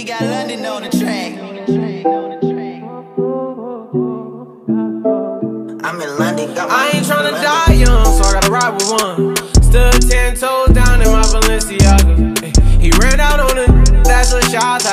We got London on the track. I'm in London. I ain't tryna die young, so I gotta ride with one. Stood 10 toes down in my Balenciaga. He ran out on it, that's a shot.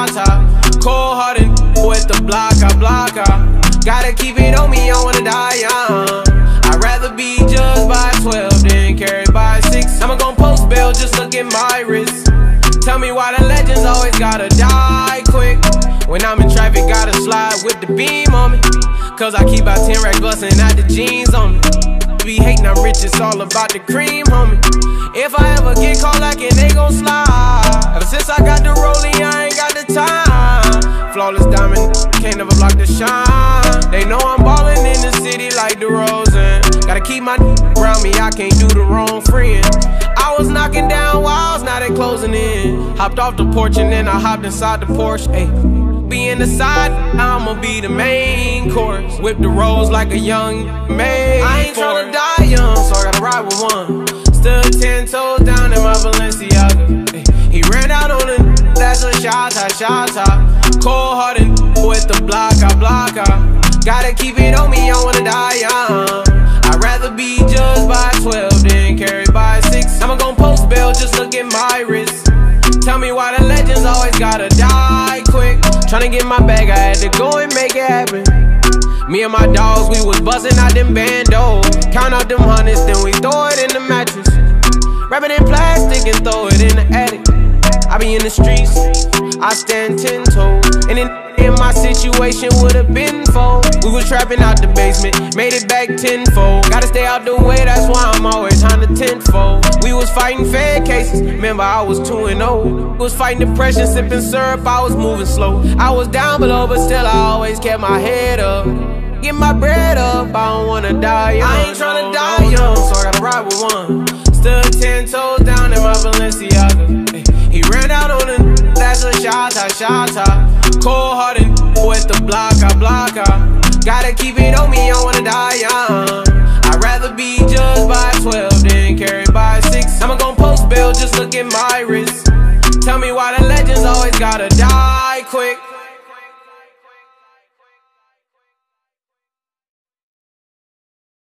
Cold hearted with the block out. Gotta keep it on me, I wanna die young. I'd rather be judged by 12 than carried by 6. I'ma gon' post bail, just look at my wrist. Tell me why the legends always gotta die quick. When I'm in traffic, gotta slide with the beam on me. Cause I keep out 10 racks bustin' out the jeans on me. Be hating I'm rich, it's all about the cream, homie. If I ever get caught lacking, they gon' slide. Ever since I got the rollie, I ain't got the time. Flawless diamond, can't never block the shine. They know I'm ballin' in the city like DeRozan. Gotta keep my around me, I can't do the wrong friend. I was knocking down walls, now they closing in. Hopped off the porch and then I hopped inside the Porsche. Ayy, be in the side, I'ma be the main course. Whip the rolls like a young maid. I ain't tryna die young, so I gotta ride with one. Stood 10 toes down in my Balenciaga. He ran out on it, that's a shot. Cold hearted with the block out. Gotta keep it on me, I wanna die young. I'd rather be judged by 12 than carried by 6. I'ma gon' post bail, just look at my wrist. Tell me why the legends always gotta die quick. Tryna get my bag, I had to go and make it happen. Me and my dogs, we was buzzing out them bandos. Count out them hundreds, then we throw it in the mattress. Wrap it in plastic and throw it in the attic. I be in the streets, I stand 10 toes. And in my situation would've been fold. We was trapping out the basement, made it back tenfold. Gotta stay out the way, that's why I'm always on the tenfold. We was fighting fed cases, remember I was 2-0. Was fighting depression, sipping syrup, I was moving slow. I was down below, but still I always kept my head up. Get my bread up, I don't wanna die young. I ain't tryna die young, so I gotta ride with one. Stood 10 toes down in my Balenciaga. He ran out on it, that's a shot. Cold hearted with the block out. Gotta keep it on me, I wanna die young. I'd rather be judged by 12 than carried by 6. I'ma gon' post bail, just look at my wrist. Tell me why the legends always gotta die quick.